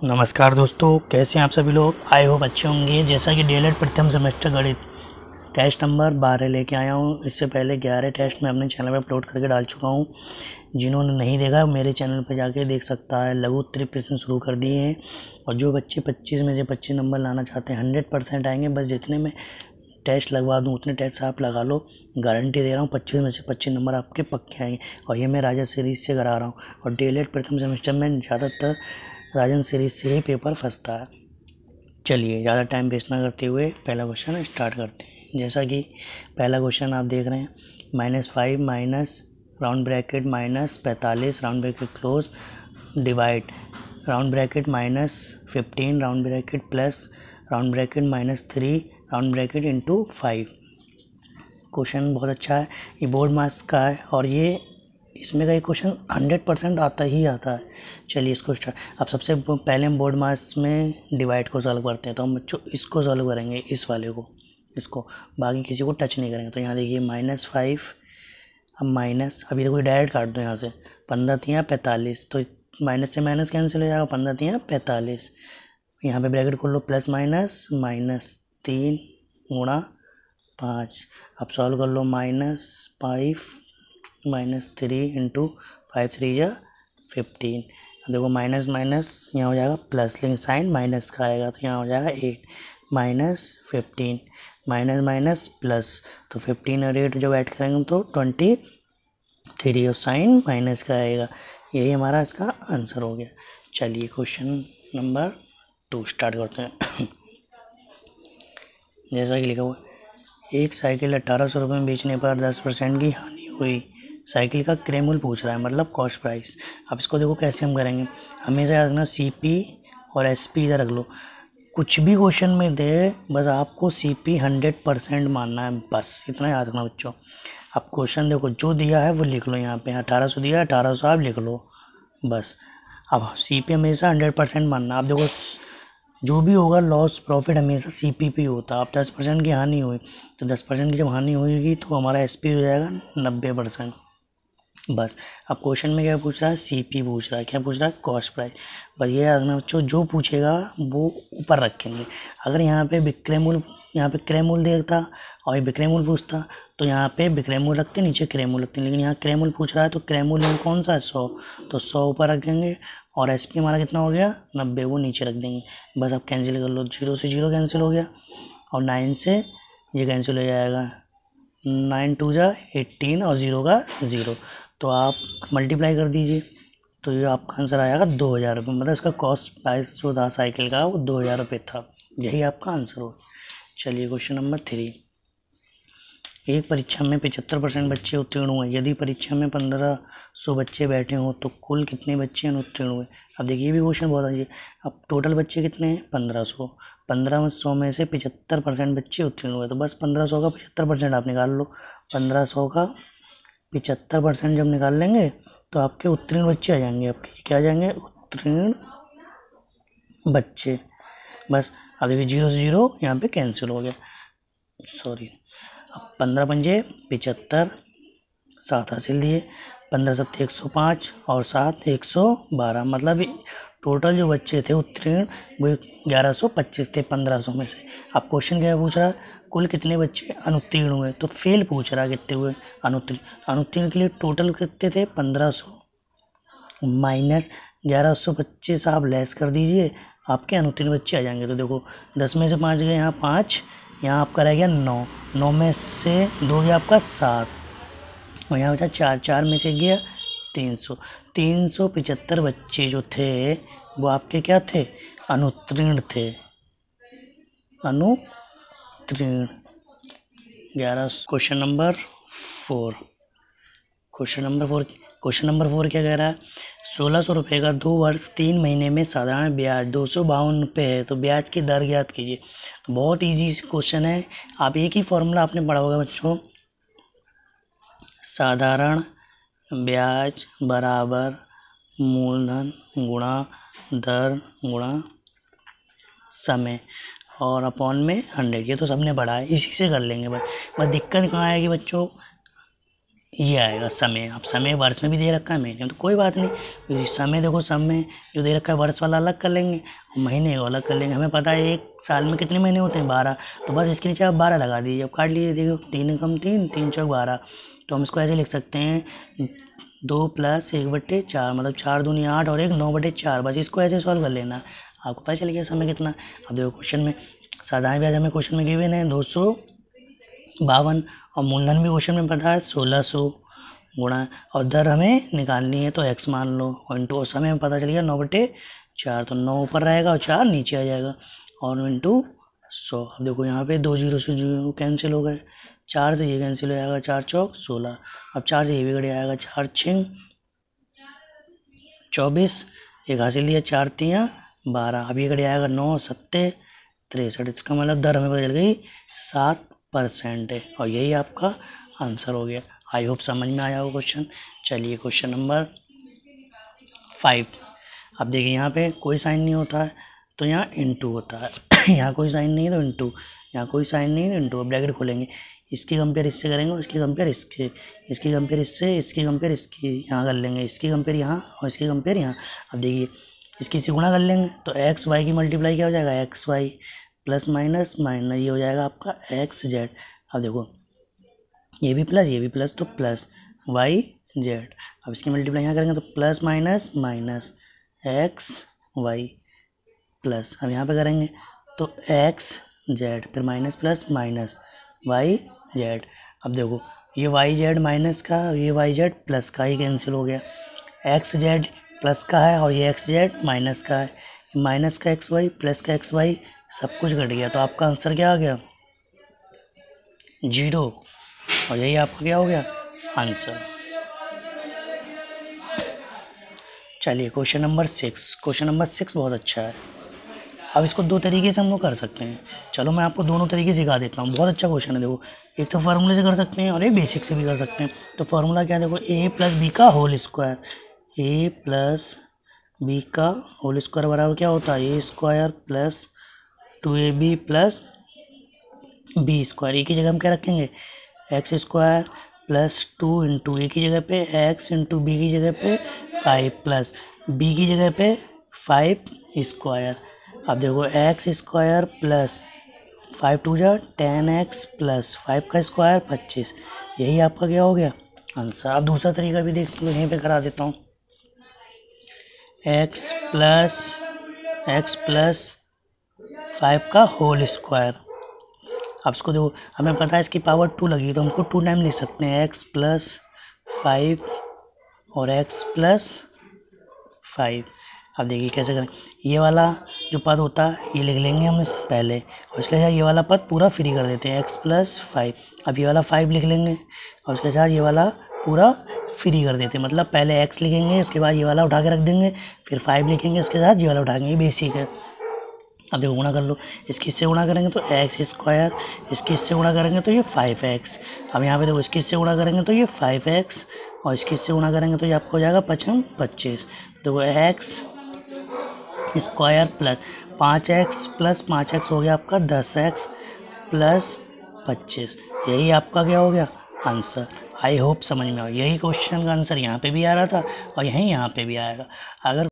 नमस्कार दोस्तों, कैसे हैं आप सभी लोग। आई होप अच्छे होंगे। जैसा कि डीएलएड प्रथम सेमेस्टर गणित टेस्ट नंबर 12 लेके आया हूँ। इससे पहले 11 टेस्ट मैं अपने चैनल पर अपलोड करके डाल चुका हूँ। जिन्होंने नहीं देखा मेरे चैनल पर जाके देख सकता है। लघु उत्तरीय प्रश्न शुरू कर दिए हैं और जो बच्चे 25 में से 25 नंबर लाना चाहते हैं 100% आएंगे। बस जितने में टेस्ट लगवा दूँ उतने टेस्ट आप लगा लो, गारंटी दे रहा हूँ 25 में से 25 नंबर आपके पक्के आएंगे। और ये मैं राजा सीरीज़ से करा रहा हूँ और डीएलएड प्रथम सेमेस्टर में ज़्यादातर राजन सीरीज से ही पेपर फंसता है। चलिए ज़्यादा टाइम वेस्ट ना करते हुए पहला क्वेश्चन स्टार्ट करते हैं। जैसा कि पहला क्वेश्चन आप देख रहे हैं, -5 minus round bracket -45 round bracket close divide round bracket -15 round bracket plus round bracket -3 round bracket into 5। Question बहुत अच्छा है, ये बोर्ड मार्क्स का है और ये इसमें का ये क्वेश्चन 100% आता ही आता है। चलिए इसको स्टार्ट। अब सबसे पहले हम बोर्ड मार्क्स में डिवाइड को सॉल्व करते हैं। तो हम बच्चों इसको सॉल्व करेंगे, इस वाले को, इसको, बाकी किसी को टच नहीं करेंगे। तो यहाँ देखिए -5, अब माइनस, अभी देखो डायरेक्ट काट दो यहाँ से, 15 3 45, तो माइनस से माइनस कैंसिल हो जाएगा, 15 3 45। यहाँ पे ब्रैकेट खोल लो, प्लस माइनस -3 गुणा 5। अब सॉल्व कर लो, -5 -3 इंटू 5 3 या 15। देखो माइनस माइनस यहाँ हो जाएगा प्लस, लेकिन साइन माइनस का आएगा तो यहाँ हो जाएगा 8 -15 माइनस माइनस प्लस, तो 15 और 8 जब ऐड करेंगे तो 23 और साइन माइनस का आएगा। यही हमारा इसका आंसर हो गया। चलिए क्वेश्चन नंबर 2 स्टार्ट करते हैं। जैसा कि लिखा हुआ, एक साइकिल 1800 रुपये में बेचने पर 10% की हानि हुई। साइकिल का क्रय मूल्य पूछ रहा है, मतलब कॉस्ट प्राइस। अब इसको देखो कैसे हम करेंगे। हमेशा याद रखना CP और SP इधर रख लो। कुछ भी क्वेश्चन में दे, बस आपको CP 100% मानना है, बस इतना याद रखना बच्चों। अब क्वेश्चन देखो जो दिया है वो लिख लो। यहाँ पे 1800 दिया है, 1800 आप लिख लो बस। अब CP हमेशा 100% मानना। आप देखो जो भी होगा लॉस प्रॉफिट हमेशा CPP होता है। अब 10% की हानि हुई तो 10% की जब हानि होगी तो हमारा SP हो जाएगा 90%। बस अब क्वेश्चन में क्या पूछ रहा है, CP पूछ रहा है, क्या पूछ रहा है, कॉस्ट प्राइस। बस ये याद रखना बच्चों, जो पूछेगा वो ऊपर रखेंगे। अगर यहाँ पे विक्रय मूल्य, यहाँ पे क्रय मूल्य देखता और ये विक्रय मूल्य पूछता तो यहाँ पे विक्रय मूल्य रखते, नीचे क्रय मूल्य रखते। लेकिन यहाँ क्रय मूल्य पूछ रहा है तो क्रय मूल्य कौन सा है, 100, तो 100 ऊपर रख देंगे और SP हमारा कितना हो गया, 90, वो नीचे रख देंगे। बस अब कैंसिल कर लो, 0 से 0 कैंसिल हो गया और 9 से ये कैंसिल हो जाएगा, 9 2 जा 18 और 0 का 0। तो आप मल्टीप्लाई कर दीजिए तो ये आपका आंसर आएगा 2000 रुपये। मतलब इसका कॉस्ट प्राइस जो था साइकिल का वो 2000 रुपये था। यही आपका आंसर हो। चलिए क्वेश्चन नंबर 3, एक परीक्षा में 75% बच्चे उत्तीर्ण हुए। यदि परीक्षा में 1500 बच्चे बैठे हों तो कुल कितने बच्चे अनुत्तीर्ण हुए। अब देखिए ये भी क्वेश्चन बहुत अच्छी है। अब टोटल बच्चे कितने हैं, 1500, 1500 में से 75% बच्चे उत्तीर्ण हुए। तो बस 1500 का 75% आप निकाल लो। 1500 का 75% जब निकाल लेंगे तो आपके उत्तीर्ण बच्चे आ जाएंगे। आपके क्या आ जाएंगे, उत्तीर्ण बच्चे। बस अब देखिए 0 से 0 यहाँ पे कैंसिल हो गया, सॉरी। अब 15 पंजे 75, 7 हासिल दिए, 15 7 105 और 7 112। मतलब टोटल जो बच्चे थे उत्तीर्ण वो 1125 थे 1500 में से। अब क्वेश्चन क्या पूछ रहा है, कुल कितने बच्चे अनुत्तीर्ण हुए। तो फेल पूछ रहा है कितने हुए अनुत्तीर्ण। अनुत्तीर्ण के लिए टोटल कितने थे, 1500 माइनस 1125 आप लेस कर दीजिए, आपके अनुत्तीर्ण बच्चे आ जाएंगे। तो देखो 10 में से 5 गए, यहाँ 5, यहाँ आपका रह गया 9, 9 में से 2 गया आपका 7 और यहाँ बचा 4, 4 में से गया 300। 375 बच्चे जो थे वो आपके क्या थे, अनुत्तीर्ण थे, अनुत्तीर्ण। 11। क्वेश्चन नंबर 4, क्वेश्चन नंबर 4 क्या कह रहा है, 1600 रुपये का 2 वर्ष 3 महीने में साधारण ब्याज 252 रुपये है, तो ब्याज की दर ज्ञात कीजिए। तो बहुत इजी क्वेश्चन है। आप एक ही फॉर्मूला आपने पढ़ा होगा बच्चों, साधारण ब्याज बराबर मूलधन गुणा दर गुणा समय और अपॉन में 100। ये तो सबने पढ़ा है, इसी से कर लेंगे। बस दिक्कत कहाँ आएगी बच्चों, ये आएगा समय। अब समय वर्ष में भी दे रखा है, महीने में तो कोई बात नहीं, क्योंकि समय देखो समय जो दे रखा है वर्ष वाला अलग कर लेंगे और महीने को अलग कर लेंगे। हमें पता है एक साल में कितने महीने होते हैं 12, तो बस इसके नीचे आप 12 लगा दीजिए। अब काट लीजिए, देखो 3 कम 3, 3 चौक 12, तो हम इसको ऐसे लिख सकते हैं 2 + 1/4, मतलब 4 दूनी 8 और 1 9/4। बस इसको ऐसे सॉल्व कर लेना, आपको पता चल गया समय कितना। अब देखो क्वेश्चन में साधारण ब्याज हमें क्वेश्चन में गिवन है 252 और मूलधन भी क्वेश्चन में पता है 1600 गुणा, और दर हमें निकालनी है तो x मान लो और इंटू, और समय में पता चल गया 9/4, तो 9 ऊपर रहेगा और 4 नीचे आ जाएगा और इंटू 100। अब देखो यहाँ पे 2 जीरो से जीरो कैंसिल हो गए, 4 से ये कैंसिल हो जाएगा, 4 चौक 16। अब 4 से ये भी घट आएगा, 4 6 24, एक हासिल लिया, 4 3 12। अब ये घट आएगा 9 7 63। इसका मतलब दर हमें पता चल गई 7% है, और यही आपका आंसर हो गया। आई होप समझ में आया हो क्वेश्चन। चलिए क्वेश्चन नंबर 5। अब देखिए यहाँ पे कोई साइन नहीं होता है तो यहाँ इंटू होता है यहाँ कोई साइन नहीं है तो इंटू, यहाँ कोई साइन नहीं है तो इंटू। अब ब्रैकेट खोलेंगे, इसकी कंपेयर इससे करेंगे, इसकी कंपेयर इसके, इसकी कंपेयर इससे, इसकी कंपेयर इसकी, यहाँ कर लेंगे, इसकी कंपेयर यहाँ और इसकी कंपेयर यहाँ। अब देखिए इसकी से गुणा कर लेंगे तो एक्स वाई की मल्टीप्लाई क्या हो जाएगा, X Y plus minus minus, ये हो जाएगा आपका एक्स जेड। अब देखो ये भी प्लस तो प्लस वाई जेड। अब इसकी मल्टीप्लाई यहाँ करेंगे तो plus minus minus X Y plus, अब यहाँ पे करेंगे तो एक्स जेड, फिर minus plus minus Y Z. अब देखो ये वाई जेड माइनस का, ये वाई जेड प्लस का, ही कैंसिल हो गया। एक्स जेड प्लस का है और ये एक्स जेड माइनस का है, माइनस का एक्स वाई प्लस का एक्स वाई सब कुछ घट गया, तो आपका आंसर क्या आ गया 0, और यही आपका क्या हो गया आंसर। चलिए क्वेश्चन नंबर 6। क्वेश्चन नंबर 6 बहुत अच्छा है। अब इसको 2 तरीके से हम लोग कर सकते हैं, चलो मैं आपको दोनों तरीके सिखा देता हूँ। बहुत अच्छा क्वेश्चन है, देखो एक तो फार्मूले से कर सकते हैं और एक बेसिक से भी कर सकते हैं। तो फार्मूला क्या है, देखो a + b का होल स्क्वायर, a + b का होल स्क्वायर बराबर क्या होता है a² + 2ab + b²। एक ही जगह हम क्या रखेंगे x² + 2 इंटू ए की जगह पे x इंटू बी की जगह पे 5 प्लस b की जगह पे 5²। अब देखो x² प्लस 5 2 जा 10x प्लस 5 का स्क्वायर 25, यही आपका क्या हो गया आंसर। अब दूसरा तरीका भी देख लो, यहीं पे करा देता हूँ, x प्लस 5 का होल स्क्वायर। अब इसको देखो हमें पता है इसकी पावर 2 लगी, तो हमको 2 टाइम लिख सकते हैं x + 5 और x + 5। अब देखिए कैसे करें, ये वाला जो पद होता है ये लिख लेंगे हम इस पहले, और उसके साथ ये वाला पद पूरा फ्री कर देते हैं x + 5। अब ये वाला 5 लिख लेंगे और उसके साथ ये वाला पूरा फ्री कर देते हैं, मतलब पहले x लिखेंगे उसके बाद ये वाला उठा के रख देंगे, फिर 5 लिखेंगे उसके साथ ये वाला उठाएंगे, ये बेसिक है। अब देखो गुणा कर लो, इसकी इससे गुणा करेंगे तो x², इसकी इससे गुणा करेंगे तो ये 5x। अब यहाँ पे देखो इसकी इससे गुणा करेंगे तो ये 5x और इसकी इससे गुणा करेंगे तो ये आपको हो जाएगा 5 25। देखो x² plus 5x plus 5x हो गया आपका 10x प्लस 25, यही आपका क्या हो गया आंसर। आई होप समझ में आओ, यही क्वेश्चन का आंसर यहाँ पे भी आ रहा था और यहीं यहाँ पे भी आएगा। अगर